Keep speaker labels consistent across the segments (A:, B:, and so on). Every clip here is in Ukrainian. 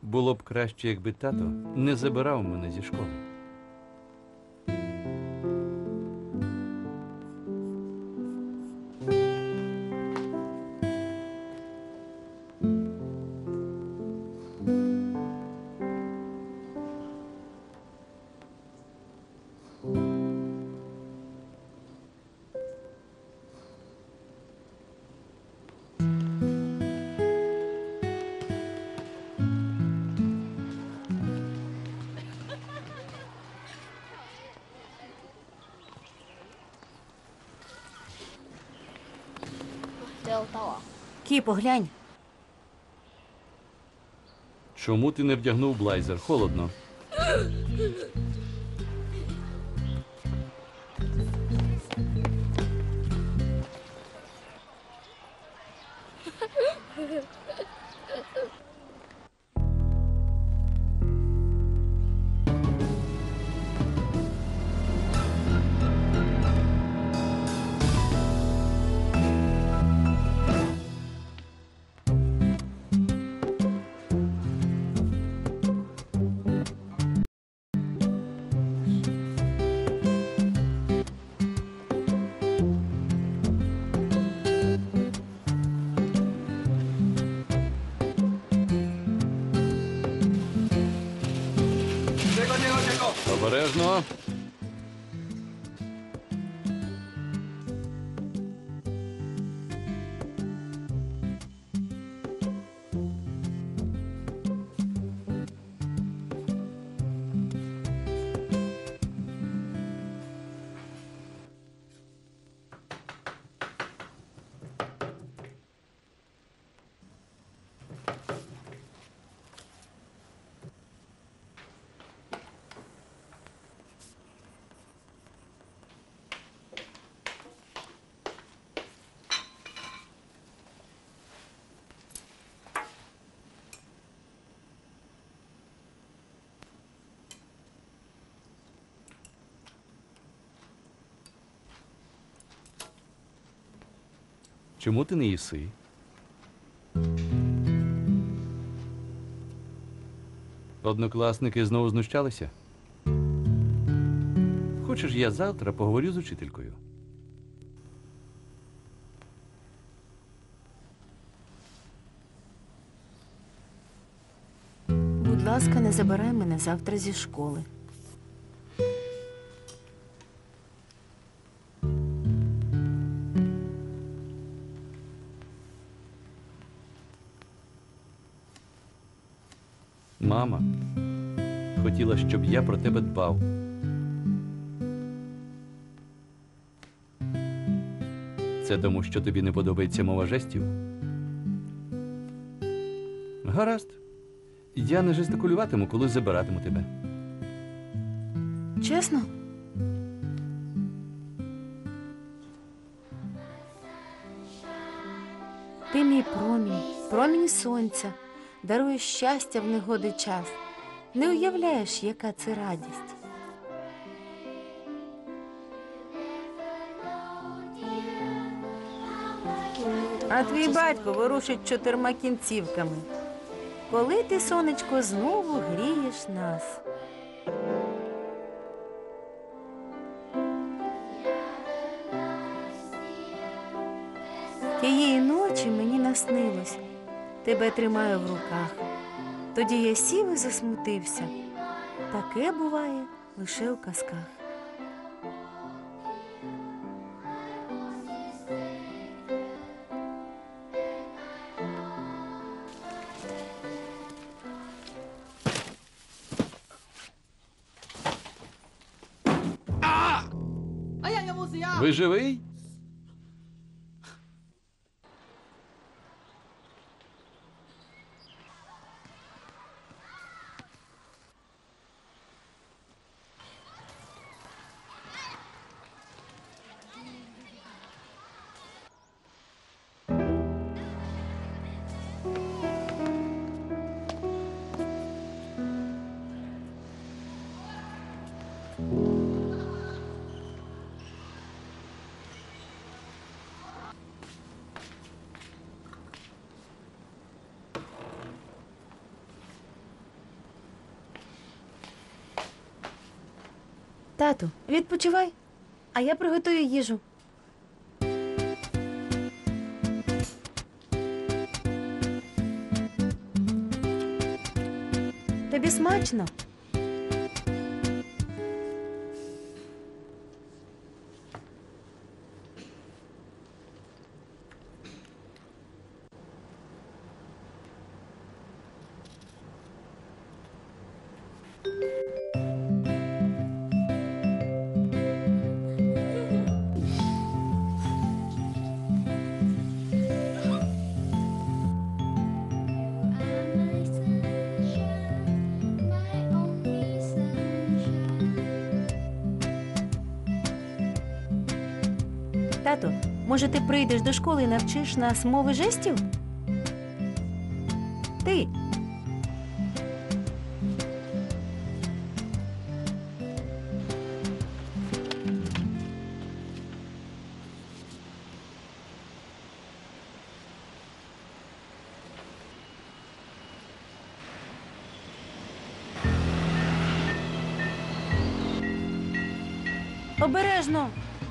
A: Було б краще, якби тато не забирав мене зі школи.
B: Кі, поглянь.
A: Чому ти не вдягнув блайзер? Холодно. Обережно. Чому ти не їси? Однокласники знову знущалися? Хочеш, я завтра поговорю з учителькою?
B: Будь ласка, не забирай мене завтра зі школи.
A: Мама хотіла, щоб я про тебе дбав. Це тому, що тобі не подобається мова жестів? Гаразд. Я не жестикулюватиму, коли забиратиму тебе.
B: Чесно? Ти мій промінь, промінь сонця, даруєш щастя в негодий час. Не уявляєш, яка це радість. А твій батько ворушить 4 кінцівками. Коли ти, сонечко, знову грієш нас? Тієї ночі мені наснилось. Тебе тримаю в руках. Тоді я сів і засмутився. Таке буває лише у казках.
A: Ви живий?
B: Тату, відпочивай, а я приготую їжу. Тобі смачно? Тату, може ти прийдеш до школи і навчиш нас мови жестів? Ти. Обережно.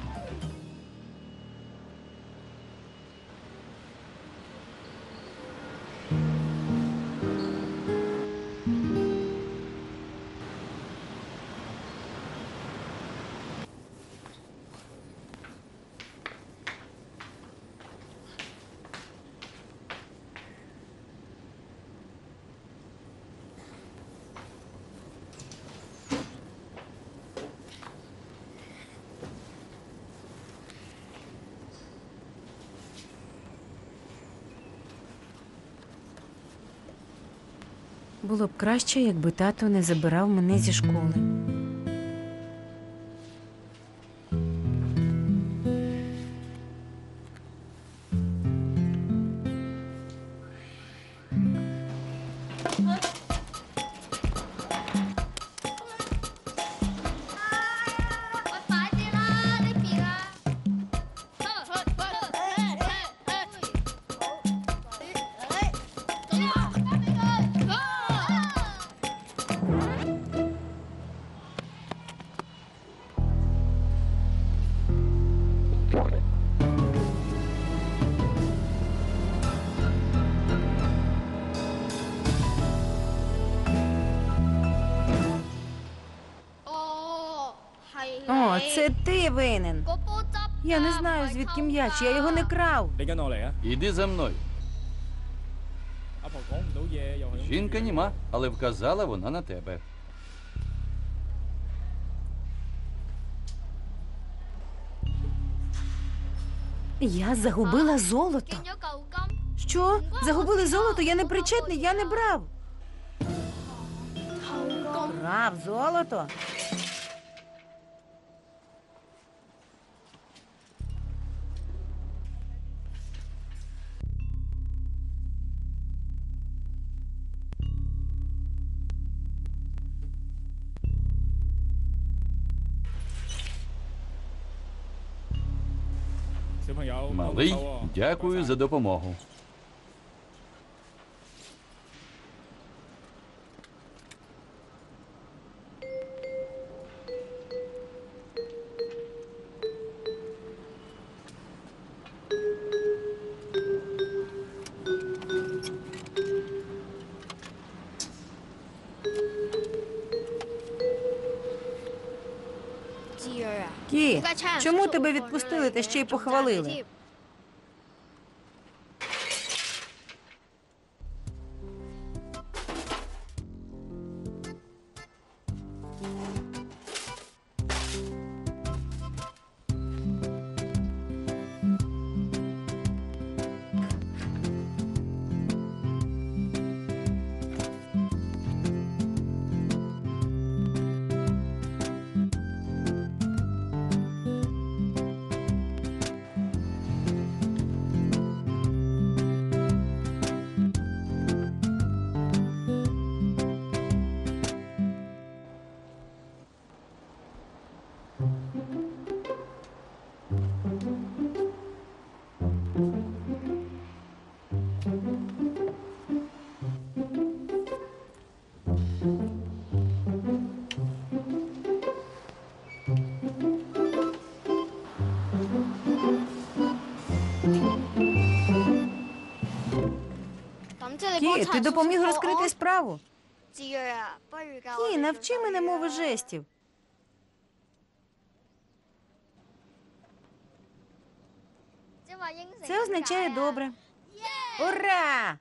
B: Було б краще, якби тато не забирав мене зі школи. О, це ти винен. Я не знаю, звідки м'яч, я його не крав.
C: 你跟我嚟啊！
A: Іди за мною.
C: 阿婆講唔到嘢，又係
A: Жінка німа, але вказала вона на тебе.
B: Я загубила золото. Що? Загубили золото? Я не причетний, я не брав. Брав золото?
A: Малий, дякую за допомогу.
B: Кі, чому тебе відпустили та ще й похвалили? Ні, ти допоміг розкрити справу.
D: Кі,
B: Кі, навчи мене мови жестів. Це означає добре. Ура!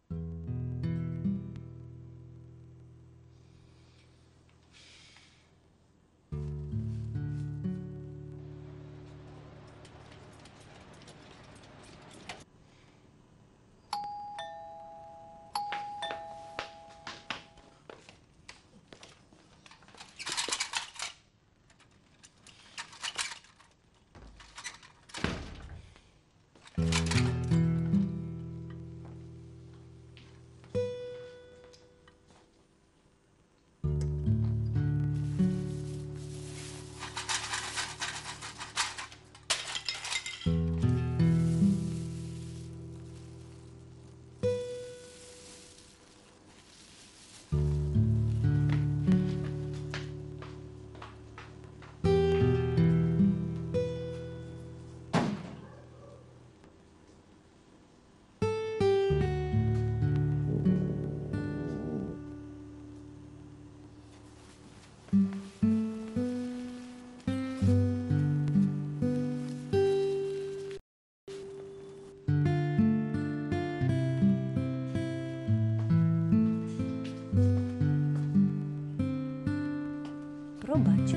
B: Пробач.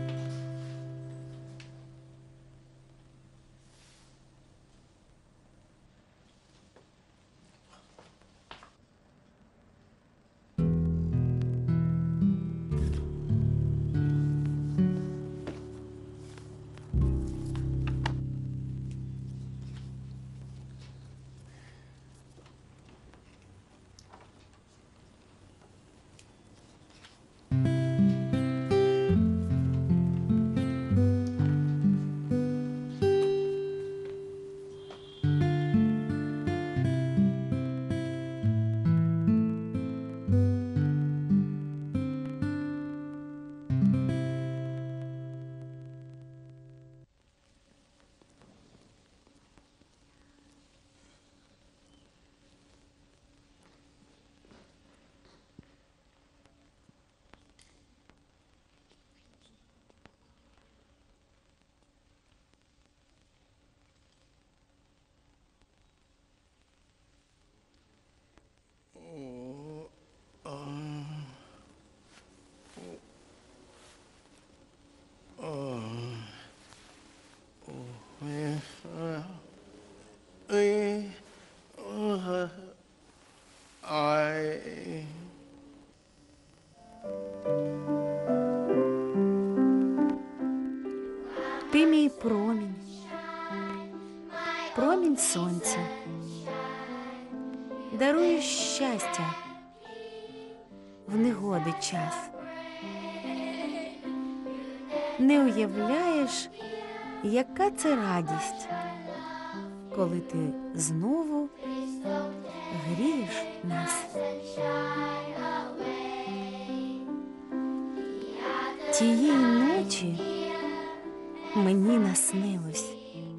B: Ти мій промінь, промінь сонця, даруєш щастя в негоди час. Не уявляєш, яка це радість, коли ти знову грієш нас. Тієї ночі мені наснилось.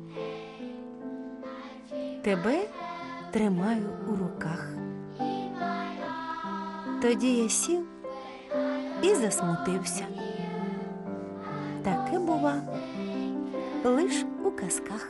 B: Тебе тримаю у руках. Тоді я сів і засмутився. Таке бува лиш у казках.